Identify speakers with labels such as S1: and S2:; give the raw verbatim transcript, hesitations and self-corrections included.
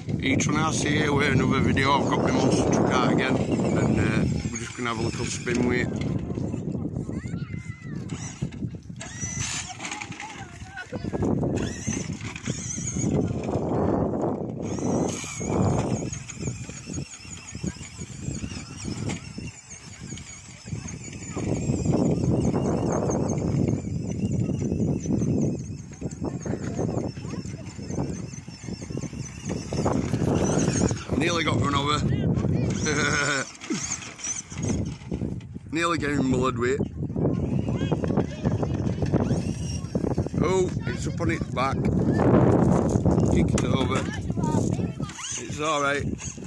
S1: E-TRON R C here with another video. I've got my monster truck out again and uh, we're just going to have a little spin with it. Nearly got run over. Nearly getting mullered with it. Oh, it's up on its back. Kick it over. It's alright.